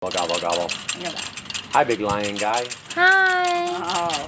Gobble, gobble. Look at that. Hi, big lion guy. Hi. Oh.